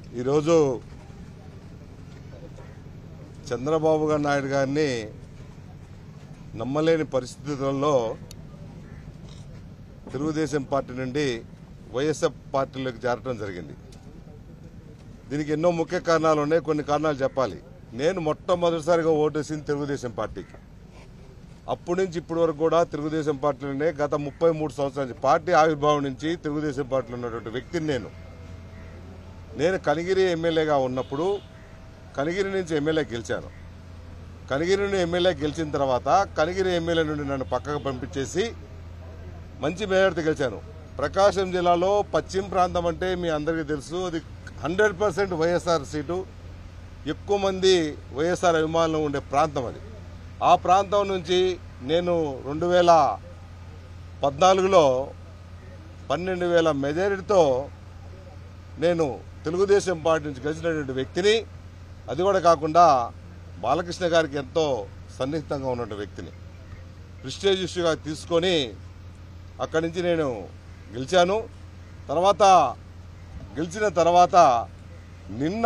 ఈరోజు చంద్రబాబు నాయుడు గారిని నమ్మలేని పరిస్థితుల్లో తెలుగుదేశం పార్టీ నుండి వైఎస్ఆర్ పార్టీలోకి చేరడం జరిగింది. దీనికి ఎన్నో ముఖ్య కారణాలు ఉన్నాయి. కొన్ని కారణాలు చెప్పాలి. నేను మొట్టమొదటిసారిగా ఓటేసింది తెలుగుదేశం పార్టీకి. అప్పటి నుంచి ఇప్పటి వరకు కూడా తెలుగుదేశం పార్టీలోనే గత 33 సంవత్సరాల నుంచి పార్టీ ఆవిర్భావం నుంచి తెలుగుదేశం పార్టీలో ఉన్నటువంటి వ్యక్తిని నేను కనిగిరి ఎమ్మెల్యేగా ఉన్నప్పుడు కనిగిరి నుంచి ఎమ్మెల్యే గెలిచాను. కనిగిరి నుండి ఎమ్మెల్యే గెలిచిన తర్వాత కనిగిరి ఎమ్మెల్యే నుండి నన్ను పక్కకు పంపించేసి మంచి మేయర్తో గెలిచాను. ప్రకాశం జిల్లాలో పశ్చిమ ప్రాంతం అంటే మీ అందరికీ తెలుసు, అది 100% వైఎస్ఆర్ సీటు. ఎక్కువ మంది వైఎస్ఆర్ అభిమానులు ఉండే ప్రాంతం అది. ఆ ప్రాంతం నుంచి నేను 2014లో 12,000 మెజారిటీతో నేను తెలుగుదేశం పార్టీ నుంచి గెలిచినటువంటి వ్యక్తిని. అది కూడా కాకుండా బాలకృష్ణ గారికి ఎంతో సన్నిహితంగా ఉన్నటువంటి వ్యక్తిని ప్రెస్టీజ్ ఇష్యూగా తీసుకొని అక్కడి నుంచి నేను గెలిచాను. గెలిచిన తర్వాత నిన్న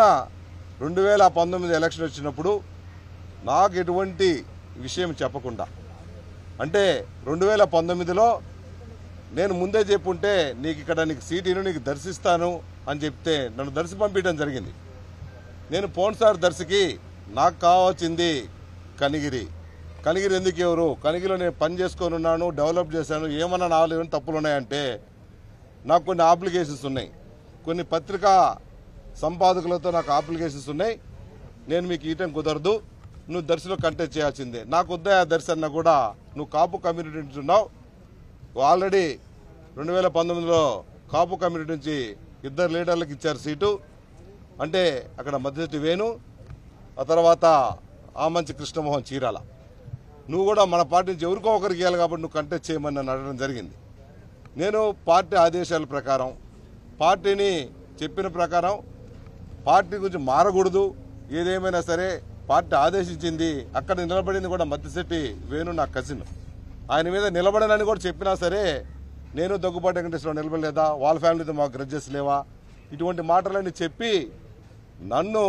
2019 ఎలక్షన్ వచ్చినప్పుడు నాకు ఎటువంటి విషయం చెప్పకుండా, అంటే 2019లో నేను ముందే చెప్పుంటే నీకు సీటీను నీకు దర్శిస్తాను అని చెప్తే నన్ను దర్శి పంపించడం జరిగింది. నేను పోన్సార్ దర్శికి నాకు కావాల్సింది కనిగిరి ఎందుకు ఎవరు, కనిగిరిలో నేను పని చేసుకొని ఉన్నాను, డెవలప్ చేశాను, ఏమన్నా నాలుగు తప్పులు ఉన్నాయంటే నాకు కొన్ని అప్లికేషన్స్ ఉన్నాయి, కొన్ని పత్రికా సంపాదకులతో నాకు అప్లికేషన్స్ ఉన్నాయి, నేను మీకు ఇయటం కుదరదు, నువ్వు దర్శిలో కంటెస్ట్ చేయాల్సిందే. నాకు వద్దా ఆ దర్శి అన్నా కూడా నువ్వు కాపు కమ్యూనిటీ నుంచి ఉన్నావు. ఆల్రెడీ 2019లో కాపు కమ్యూనిటీ నుంచి 2 లీడర్లకు ఇచ్చారు సీటు. అంటే అక్కడ మధ్యవర్తి వేణు, ఆ తర్వాత ఆమంచి కృష్ణమోహన్ చీరాల. నువ్వు కూడా మన పార్టీ నుంచి ఎవరికో ఒకరికి ఇవ్వాలి కాబట్టి నువ్వు కంటెస్ట్ చేయమని నన్ను అడగడం జరిగింది. నేను పార్టీ ఆదేశాల ప్రకారం, పార్టీని చెప్పిన ప్రకారం పార్టీ గురించి మారకూడదు, ఏదేమైనా సరే పార్టీ ఆదేశించింది. అక్కడ నిలబడింది కూడా మద్దిశెట్టి వేణు నా కజిన్. ఆయన మీద నిలబడనని కూడా చెప్పినా సరే నేను దగ్గుబాటి వెంకటేశ్వరరావు నిలబడలేదా, వాళ్ళ ఫ్యామిలీతో మాకు గ్రడ్జెస్ లేవా, ఇటువంటి మాటలన్నీ చెప్పి నన్ను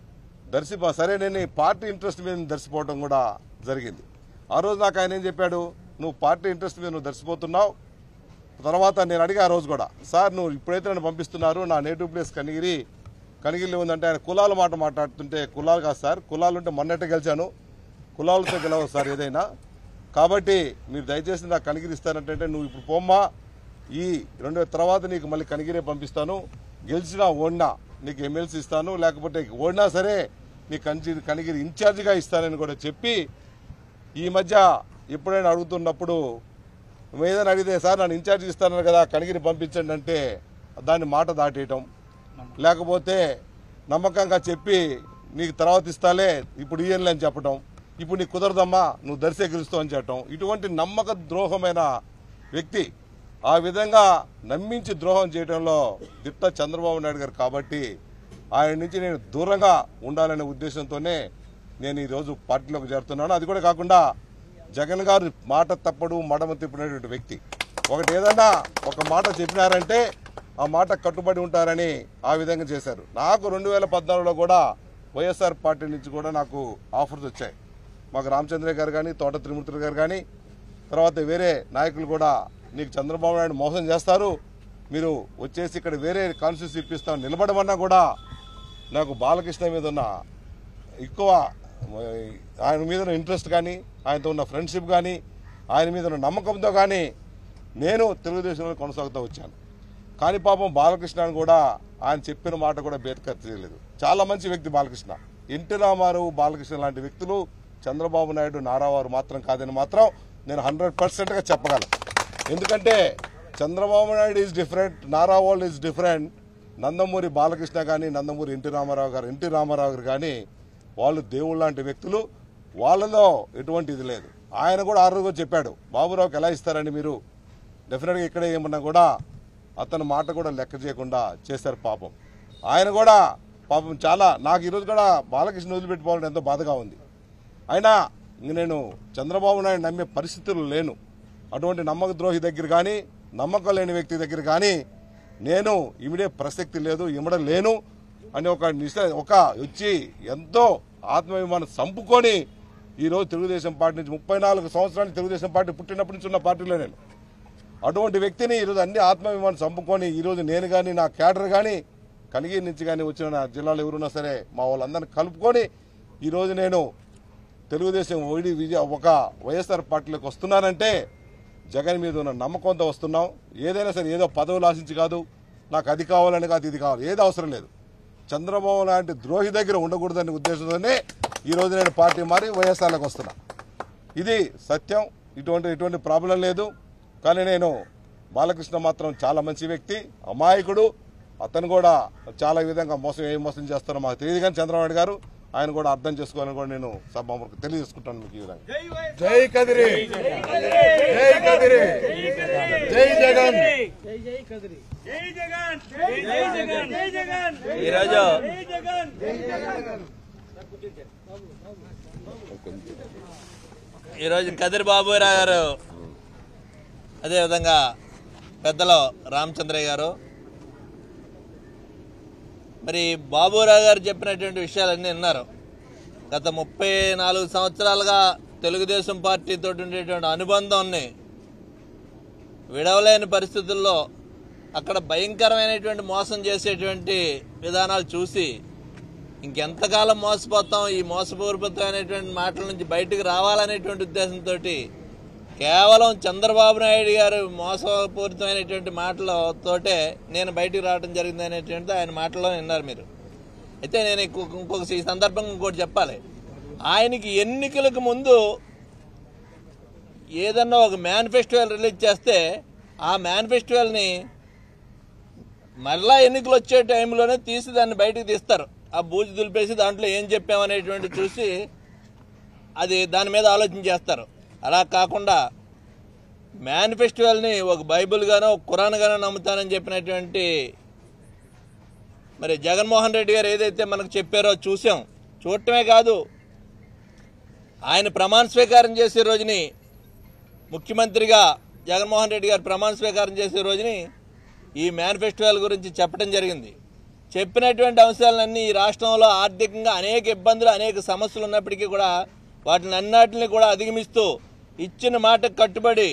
సరే నేను పార్టీ ఇంట్రెస్ట్ మీద దర్శిపోవడం కూడా జరిగింది. ఆ రోజు నాకు ఆయన ఏం చెప్పాడు, నువ్వు పార్టీ ఇంట్రెస్ట్ మీద నువ్వు దర్శిపోతున్నావు. తర్వాత నేను అడిగా ఆ రోజు కూడా, సార్ నువ్వు ఇప్పుడైతే నన్ను పంపిస్తున్నారు, నా నేటివ్ ప్లేస్ కనిగిరిలో ఉందంటే ఆయన కులాల మాట మాట్లాడుతుంటే, కులాలు కాదు సార్, కులాలు ఉంటే మొన్నట్టే గెలిచాను, కులాలతో గెలవు సార్ ఏదైనా, కాబట్టి మీరు దయచేసి నాకు కనిగిరి ఇస్తానంటే నువ్వు ఇప్పుడు పోమ్మా, ఈ 2 తర్వాత నీకు మళ్ళీ కనిగిరే పంపిస్తాను, గెలిచినా ఓడినా నీకు ఎమ్మెల్సీ ఇస్తాను, లేకపోతే ఓడినా సరే నీకు కనిగిరి ఇన్ఛార్జిగా ఇస్తానని కూడా చెప్పి, ఈ మధ్య ఎప్పుడైనా అడుగుతున్నప్పుడు నువ్వు ఏదైనా అడిగితే సార్ నన్ను ఇన్ఛార్జి ఇస్తాను కదా కనిగిరి పంపించండి అంటే దాన్ని మాట దాటేయటం, లేకపోతే నమ్మకంగా చెప్పి నీకు తర్వాత ఇస్తాలే ఇప్పుడు ఇయ్యనులే అని చెప్పడం, ఇప్పుడు నీకు కుదరదమ్మా నువ్వు దర్శే గెలుస్తావు అని చెప్పడం, ఇటువంటి నమ్మక ద్రోహమైన వ్యక్తి. ఆ విధంగా నమ్మించి ద్రోహం చేయడంలో దిట్ట చంద్రబాబు నాయుడు గారు. కాబట్టి ఆయన నుంచి నేను దూరంగా ఉండాలనే ఉద్దేశంతోనే నేను ఈరోజు పార్టీలోకి చేరుతున్నాను. అది కూడా కాకుండా జగన్ గారు మాట తప్పడు, మడమ తిప్పినటువంటి వ్యక్తి. ఏదన్నా ఒక మాట చెప్పినారంటే ఆ మాట కట్టుబడి ఉంటారని ఆ విధంగా చేశారు. నాకు 2014లో కూడా వైఎస్ఆర్ పార్టీ నుంచి కూడా నాకు ఆఫర్స్ వచ్చాయి. మాకు రామచంద్రయ్య గారు కానీ, తోట త్రిమూర్తులు గారు కానీ, తర్వాత వేరే నాయకులు కూడా నీకు చంద్రబాబు నాయుడు మోసం చేస్తారు, మీరు వచ్చేసి ఇక్కడ వేరే కాన్స్టిట్యూన్సీ ఇప్పిస్తాం నిలబడమన్నా కూడా నాకు బాలకృష్ణ మీద ఉన్న ఎక్కువ ఆయన మీద ఉన్న ఇంట్రెస్ట్ కానీ, ఆయనతో ఉన్న ఫ్రెండ్షిప్ కానీ, ఆయన మీద ఉన్న నమ్మకంతో కానీ నేను తెలుగుదేశంలో కొనసాగుతూ వచ్చాను. కానీ పాపం బాలకృష్ణని కూడా ఆయన చెప్పిన మాట కూడా బేతకర్ చేయలేదు. చాలా మంచి వ్యక్తి బాలకృష్ణ. ఎన్టీ రామారావు, బాలకృష్ణ లాంటి వ్యక్తులు చంద్రబాబు నాయుడు, నారావారు మాత్రం కాదని మాత్రం నేను 100%గా చెప్పగలను. ఎందుకంటే చంద్రబాబు నాయుడు ఈజ్ డిఫరెంట్, నారావాళ్ళు ఈజ్ డిఫరెంట్. నందమూరి బాలకృష్ణ కానీ, నందమూరి ఎన్టీ రామారావు గారు కానీ వాళ్ళు దేవుళ్ళ లాంటి వ్యక్తులు. వాళ్ళలో ఎటువంటి ఇది లేదు. ఆయన కూడా ఆ రోజు చెప్పాడు, బాబురావుకి ఎలా ఇస్తారండి మీరు, డెఫినెట్గా ఇక్కడే ఏమన్నా కూడా అతని మాట కూడా లెక్క చేయకుండా చేశారు. పాపం ఆయన కూడా చాలా నాకు ఈరోజు కూడా బాలకృష్ణ వదిలిపెట్టుకోవాలని ఎంతో బాధగా ఉంది. అయినా నేను చంద్రబాబు నాయుడు నమ్మే పరిస్థితులు లేను. అటువంటి నమ్మక ద్రోహి దగ్గర కానీ, నమ్మకం లేని వ్యక్తి దగ్గర కానీ నేను ఇమిడే ప్రసక్తి లేదు, ఇమడలేను. అని ఒక వచ్చి ఎంతో ఆత్మాభిమానం చంపుకొని ఈరోజు తెలుగుదేశం పార్టీ నుంచి 34 సంవత్సరాలు తెలుగుదేశం పార్టీ పుట్టినప్పటి నుంచి ఉన్న పార్టీలో నేను అటువంటి వ్యక్తిని ఈరోజు అన్ని ఆత్మాభిమానం చంపుకొని ఈరోజు నేను కానీ నా క్యాడర్ కానీ కలిగిరి నుంచి కానీ వచ్చిన నా జిల్లాలో ఎవరున్నా సరే మా వాళ్ళందరినీ కలుపుకొని ఈరోజు నేను తెలుగుదేశం ఒక వైఎస్ఆర్ పార్టీలోకి వస్తున్నానంటే జగన్ మీద ఉన్న నమ్మకంతో వస్తున్నాం. ఏదైనా సరే ఏదో పదవులు ఆశించి కాదు, నాకు అది కావాలని కాదు, ఇది కావాలి, ఏది అవసరం లేదు. చంద్రబాబు లాంటి ద్రోహి దగ్గర ఉండకూడదనే ఉద్దేశంతోనే ఈరోజు నేను పార్టీ మారి వైఎస్ఆర్లోకి వస్తున్నా. ఇది సత్యం. ఇటువంటి ప్రాబ్లం లేదు. కానీ నేను బాలకృష్ణ మాత్రం చాలా మంచి వ్యక్తి, అమాయకుడు. అతను కూడా చాలా విధంగా మోసం చేస్తారో మాకు తెలియదు. కానీ చంద్రబాబు నాయుడు గారు ఆయన కూడా అర్థం చేసుకోవాలని కూడా నేను సభకు తెలియజేసుకుంటాను. మీకు ఈ విధంగా జై కదిరి, జై కదిరి, జై జగన్, ఈరోజు కదిరి బాబురావు గారు, అదేవిధంగా పెద్దలు రామచంద్రయ్య గారు, మరి బాబురావు గారు చెప్పినటువంటి విషయాలన్నీ విన్నారు. గత 34 సంవత్సరాలుగా తెలుగుదేశం పార్టీతో ఉండేటువంటి అనుబంధాన్ని విడవలేని పరిస్థితుల్లో అక్కడ భయంకరమైనటువంటి మోసం చేసేటువంటి విధానాలు చూసి ఇంకెంతకాలం మోసపోతాం, ఈ మోసపూరితమైనటువంటి మాటల నుంచి బయటకు రావాలనేటువంటి ఉద్దేశంతో కేవలం చంద్రబాబు నాయుడు గారు మోసపూరితమైనటువంటి మాటలతోటే నేను బయటకు రావడం జరిగింది అనేటువంటిది ఆయన మాటల్లో విన్నారు మీరు. అయితే నేను ఇంకొక ఈ సందర్భంగా ఇంకోటి చెప్పాలి. ఆయనకి ఎన్నికలకు ముందు ఏదన్నా ఒక మేనిఫెస్టో రిలీజ్ చేస్తే ఆ మేనిఫెస్టోని మరలా ఎన్నికలు వచ్చే టైంలోనే తీసి దాన్ని బయటకు తీస్తారు. ఆ బూజు దులిపేసి దాంట్లో ఏం చెప్పామనేటువంటి చూసి అది దాని మీద ఆలోచన చేస్తారు. అలా కాకుండా మేనిఫెస్టోని ఒక బైబిల్ గానో ఒక ఖురాన్ గానో నమ్ముతానని చెప్పినటువంటి మరి జగన్మోహన్ రెడ్డి గారు ఏదైతే మనకు చెప్పారో చూసాం. చూడటమే కాదు, ఆయన ప్రమాణ స్వీకారం చేసే రోజుని, ముఖ్యమంత్రిగా జగన్మోహన్ రెడ్డి గారు ప్రమాణ స్వీకారం చేసే రోజుని ఈ మేనిఫెస్టోల గురించి చెప్పడం జరిగింది. చెప్పినటువంటి అంశాలన్నీ ఈ రాష్ట్రంలో ఆర్థికంగా అనేక ఇబ్బందులు, అనేక సమస్యలు ఉన్నప్పటికీ కూడా వాటిని అన్నిటిని కూడా అధిగమిస్తూ ఇచ్చిన మాటకు కట్టుబడి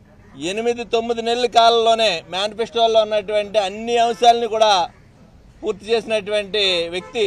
8-9 నెలల కాలంలోనే మేనిఫెస్టోలో ఉన్నటువంటి అన్ని అంశాలని కూడా పూర్తి చేసినటువంటి వ్యక్తి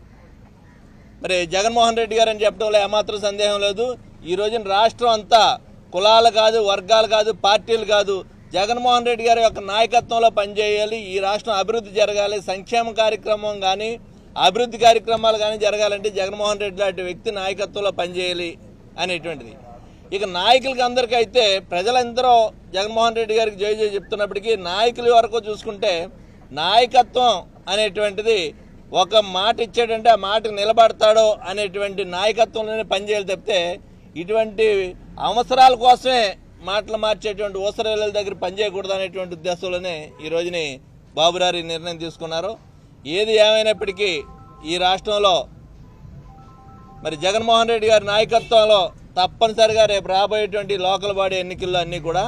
మరి జగన్మోహన్ రెడ్డి గారు అని చెప్పడంలో ఏమాత్రం సందేహం లేదు. ఈ రోజున రాష్ట్రం అంతా కులాలు కాదు, వర్గాలు కాదు, పార్టీలు కాదు, జగన్మోహన్ రెడ్డి గారి యొక్క నాయకత్వంలో పనిచేయాలి. ఈ రాష్ట్రం అభివృద్ధి జరగాలి. సంక్షేమ కార్యక్రమం కానీ అభివృద్ధి కార్యక్రమాలు కానీ జరగాలంటే జగన్మోహన్ రెడ్డి లాంటి వ్యక్తి నాయకత్వంలో పనిచేయాలి అనేటువంటిది. ఇక నాయకులకి అందరికీ అయితే ప్రజలందరూ జగన్మోహన్ రెడ్డి గారికి జై జై చెప్తున్నప్పటికీ నాయకుల వరకు చూసుకుంటే నాయకత్వం అనేటువంటిది ఒక మాట ఇచ్చాడంటే ఆ మాటకు నిలబడతాడో అనేటువంటి నాయకత్వంలోనే పనిచేయాలి తప్పితే ఇటువంటి అవసరాల కోసమే మాటలు మార్చేటువంటి ఊసరేళ్ళ దగ్గర పనిచేయకూడదు అనేటువంటి ఉద్దేశంలోనే ఈ రోజుని బాబురావు నిర్ణయం తీసుకున్నారు. ఏది ఏమైనప్పటికీ ఈ రాష్ట్రంలో మరి జగన్మోహన్ రెడ్డి గారి నాయకత్వంలో తప్పనిసరిగా రేపు రాబోయేటువంటి లోకల్ బాడీ ఎన్నికల్లో అన్నీ కూడా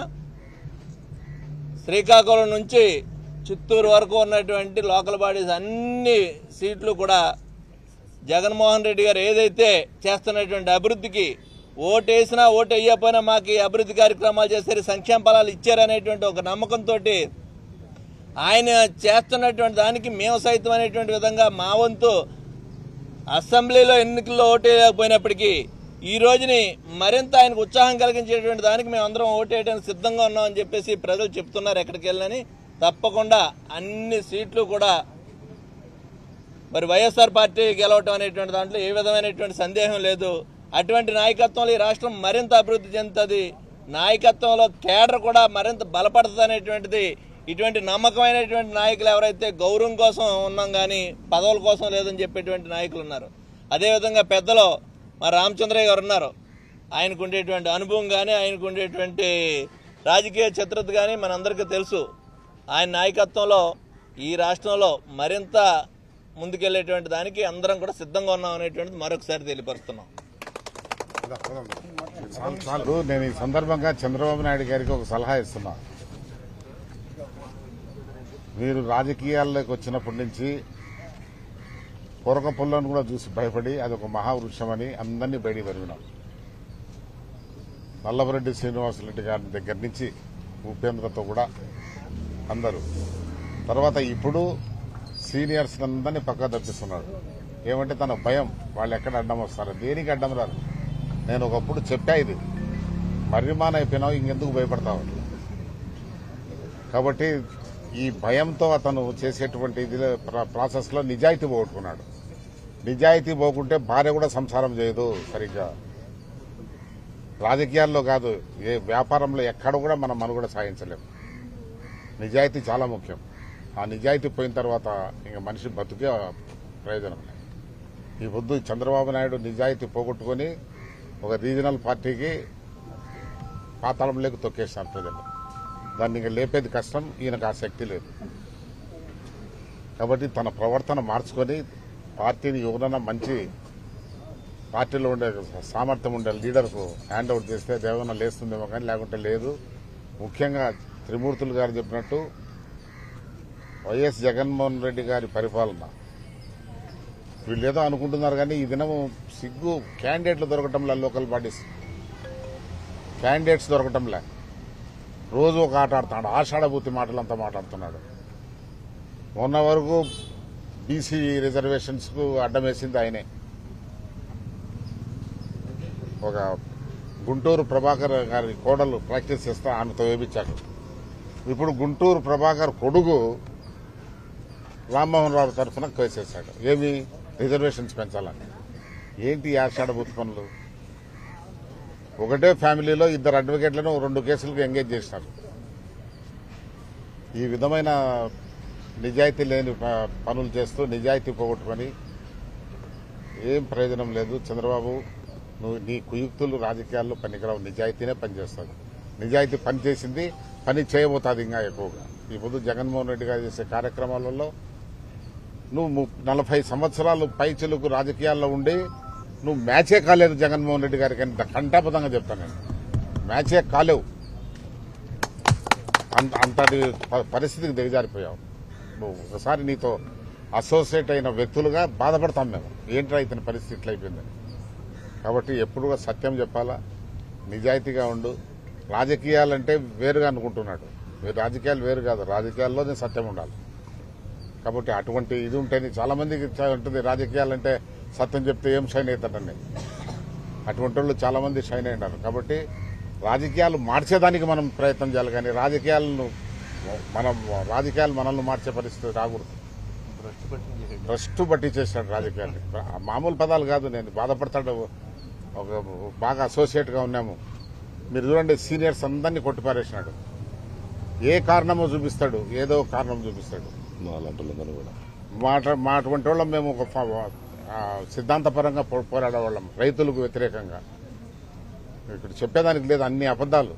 శ్రీకాకుళం నుంచి చిత్తూరు వరకు ఉన్నటువంటి లోకల్ బాడీస్ అన్ని సీట్లు కూడా జగన్మోహన్ రెడ్డి గారు ఏదైతే చేస్తున్నటువంటి అభివృద్ధికి ఓటేసినా ఓటు వేయకపోయినా మాకు ఈ అభివృద్ధి కార్యక్రమాలు చేశారు, సంక్షేమ ఫలాలు ఇచ్చారనేటువంటి ఒక నమ్మకంతో ఆయన చేస్తున్నటువంటి దానికి మేము సైతం అనేటువంటి విధంగా మా వంతు అసెంబ్లీలో ఎన్నికల్లో ఓటు వేయకపోయినప్పటికీ ఈ రోజుని మరింత ఆయనకు ఉత్సాహం కలిగించేటువంటి దానికి మేము అందరం ఓటు వేయడానికి సిద్ధంగా ఉన్నామని చెప్పేసి ప్రజలు చెప్తున్నారు. ఎక్కడికి వెళ్ళని తప్పకుండా అన్ని సీట్లు కూడా మరి వైఎస్ఆర్ పార్టీ గెలవటం అనేటువంటి దాంట్లో ఏ విధమైనటువంటి సందేహం లేదు. అటువంటి నాయకత్వంలో ఈ రాష్ట్రం మరింత అభివృద్ధి చెందుతుంది. నాయకత్వంలో కేడర్ కూడా మరింత బలపడుతుంది అనేటువంటిది ఇటువంటి నమ్మకమైనటువంటి నాయకులు ఎవరైతే గౌరవం కోసం ఉన్నాం కానీ పదవుల కోసం లేదని చెప్పేటువంటి నాయకులు ఉన్నారు. అదేవిధంగా పెద్దలు మా రామచంద్రయ్య గారు ఉన్నారు. ఆయనకు ఉండేటువంటి అనుభవం కానీ ఆయనకు ఉండేటువంటి రాజకీయ చిత్రత కానీ మనందరికీ తెలుసు. ఆయన నాయకత్వంలో ఈ రాష్ట్రంలో మరింత ముందుకెళ్లేటువంటి దానికి అందరం కూడా సిద్ధంగా ఉన్నాం అనేటువంటిది మరొకసారి తెలియపరుస్తున్నాం. నేను ఈ సందర్భంగా చంద్రబాబు నాయుడు గారికి ఒక సలహా ఇస్తున్నా. మీరు రాజకీయాల్లోకి వచ్చినప్పటి నుంచి కొరక పుల్లను కూడా చూసి భయపడి అదొక మహావృక్షమని అందరినీ బయటికి తరిగినాం. నల్లవరెడ్డి శ్రీనివాసరెడ్డి గారి దగ్గర నుంచి ఉపేంద్రతో కూడా అందరూ. తర్వాత ఇప్పుడు సీనియర్స్ అందరినీ పక్కా తప్పిస్తున్నాడు. ఏమంటే తన భయం, వాళ్ళు ఎక్కడ అడ్డం వస్తారు, దేనికి అడ్డం రాదు. నేను ఒకప్పుడు చెప్పా, ఇది మర్రిమాన్ అయిపోయినావు, ఇంకెందుకు భయపడతావు. కాబట్టి ఈ భయంతో అతను చేసేటువంటి ప్రాసెస్ లో నిజాయితీ పోగొట్టుకున్నాడు. నిజాయితీ పోకుంటే భార్య కూడా సంసారం చేయదు సరిగ్గా. రాజకీయాల్లో కాదు, ఏ వ్యాపారంలో ఎక్కడ కూడా మనం మనుగడ సాధించలేము. నిజాయితీ చాలా ముఖ్యం. ఆ నిజాయితీ పోయిన తర్వాత ఇంక మనిషి బతుకే ప్రయోజనం. ఈ పొద్దు చంద్రబాబు నాయుడు నిజాయితీ పోగొట్టుకుని ఒక రీజనల్ పార్టీకి పాతాళంలోకి తొక్కేశారు ప్రజలు. దాన్ని ఇంకా లేపేది కష్టం, ఈయనకు ఆ శక్తి లేదు. కాబట్టి తన ప్రవర్తన మార్చుకొని పార్టీని ఎవరైనా మంచి పార్టీలో ఉండే సామర్థ్యం ఉండే లీడర్కు హ్యాండ్ అవుట్ చేస్తే దేవన్న లేస్తుందేమో కానీ లేకుంటే లేదు. ముఖ్యంగా త్రిమూర్తులు గారు చెప్పినట్టు వైఎస్ జగన్మోహన్ రెడ్డి గారి పరిపాలన వీళ్ళు ఏదో అనుకుంటున్నారు కానీ ఈ దినము సిగ్గు క్యాండిడేట్లు దొరకటంలా, లోకల్ బాడీస్ క్యాండిడేట్స్ దొరకటంలే. రోజు ఒక ఆట ఆడుతున్నాడు, ఆషాఢభూతి మాటలంతా మాట్లాడుతున్నాడు. మొన్న వరకు బీసీ రిజర్వేషన్స్ కు అడ్డం వేసింది ఆయనే. ఒక గుంటూరు ప్రభాకర్ గారి కోడలు ప్రాక్టీస్ చేస్తే ఆమెతో వేపించాడు. ఇప్పుడు గుంటూరు ప్రభాకర్ కొడుకు రామ్మోహన్ రావు తరఫున కేసేశాడు. ఏమి రిజర్వేషన్స్ పెంచాలని. ఏంటి ఆషాఢభూతి పనులు? ఒకటే ఫ్యామిలీలో ఇద్దరు అడ్వకేట్లను 2 కేసులకు ఎంగేజ్ చేసినారు. ఈ విధమైన నిజాయితీ లేని పనులు చేస్తూ నిజాయితీ పోగొట్టుకొని ఏం ప్రయోజనం లేదు. చంద్రబాబు, నువ్వు నీ కుయుక్తులు రాజకీయాల్లో పనికిరావు. నిజాయితీనే పనిచేస్తుంది. నిజాయితీ పనిచేసింది, పని చేయబోతుంది ఇంకా ఎక్కువగా. ఈ పొద్దు జగన్మోహన్ రెడ్డి గారు చేసే కార్యక్రమాలలో నువ్వు 40 సంవత్సరాలు పైచిలుకు రాజకీయాల్లో ఉండి నువ్వు మ్యాచే కాలేదు జగన్మోహన్ రెడ్డి గారికి అని కంఠాపదంగా చెప్తాను నేను. మ్యాచే కాలేవు. అంతటి పరిస్థితికి దిగజారిపోయావు. నువ్వు ఒకసారి నీతో అసోసియేట్ అయిన వ్యక్తులుగా బాధపడతాం మేము. ఏంట్రా ఇతని పరిస్థితి ఇట్లా అయిపోయిందని. కాబట్టి ఎప్పుడుగా సత్యం చెప్పాలా, నిజాయితీగా ఉండు. రాజకీయాలంటే వేరుగా అనుకుంటున్నాడు. రాజకీయాలు వేరు కాదు, రాజకీయాల్లోనే సత్యం ఉండాలి. కాబట్టి అటువంటి ఇది ఉంటేనే చాలా మందికి ఉంటుంది. రాజకీయాలంటే సత్యం చెప్తే ఏం షైన్ అవుతాడని అటువంటి వాళ్ళు చాలా మంది షైన్ అయినారు. కాబట్టి రాజకీయాలు మార్చేదానికి మనం ప్రయత్నం చేయాలి కానీ రాజకీయాలు మనల్ని మార్చే పరిస్థితి రాకూడదు. భ్రష్టు బట్టి చేశాడు రాజకీయాలు. మామూలు పదాలు కాదు. నేను బాధపడతాడు. ఒక బాగా అసోసియేట్ గా ఉన్నాము. మీరు చూడండి, సీనియర్స్ అందరినీ కొట్టిపారేసినాడు. ఏ కారణమో చూపిస్తాడు, ఏదో కారణం చూపిస్తాడు. మా అటువంటి వాళ్ళం మేము ఒక సిద్ధాంతపరంగా పోరాడేవాళ్ళం, రైతులకు వ్యతిరేకంగా. ఇక్కడ చెప్పేదానికి లేదు, అన్ని అబద్దాలు.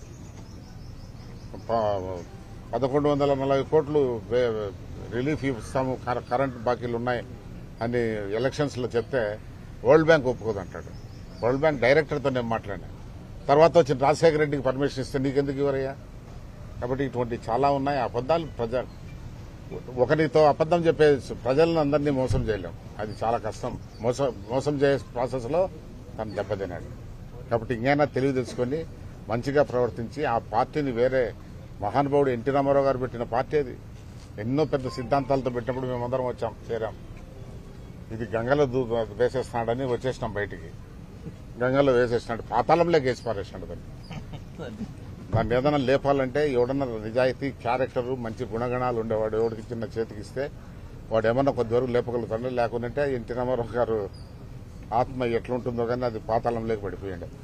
1140 కోట్లు రిలీఫ్ ఇస్తాము, కరెంట్ బాకీలు ఉన్నాయి అని ఎలక్షన్స్ లో చెప్తే వరల్డ్ బ్యాంక్ ఒప్పుకోదంటాడు. వరల్డ్ బ్యాంక్ డైరెక్టర్తో నేను మాట్లాడా. తర్వాత వచ్చిన రాజశేఖర రెడ్డికి పర్మిషన్ ఇస్తే నీకెందుకు ఇవ్వరయ్యా? కాబట్టి ఇటువంటి చాలా ఉన్నాయి అబద్దాలు. ఒకరితో అబద్దం చెప్పే ప్రజలను అందరినీ మోసం చేయలేం. అది చాలా కష్టం. మోసం చేసే ప్రాసెస్ లో తను దెబ్బతిన్నాడు. కాబట్టి ఇంకైనా తెలివి తెచ్చుకొని మంచిగా ప్రవర్తించి ఆ పార్టీని వేరే మహానుభావుడు ఎన్టీ రామారావు గారు పెట్టిన పార్టీ అది. ఎన్నో పెద్ద సిద్ధాంతాలతో పెట్టినప్పుడు మేమందరం చేరాం. ఇది గంగలో వేసేస్తున్నాడని వచ్చేసినాం బయటికి. గంగలో వేసేసినాడు, పాతాళంలోకి వేసి పారేసినాడు దాన్ని ఏదైనా లేపాలంటే ఎవడన్నా నిజాయితీ, క్యారెక్టర్, మంచి గుణగణాలు ఉండేవాడు ఎవడికి చిన్న చేతికిస్తే వాడు ఏమన్నా కొద్ది వరకు లేపగలుగుతాడు. లేకుంటే ఎన్టీ రామారావు గారు ఆత్మ ఎట్లుంటుందో కానీ అది పాతాళంలోకి పడిపోయింది.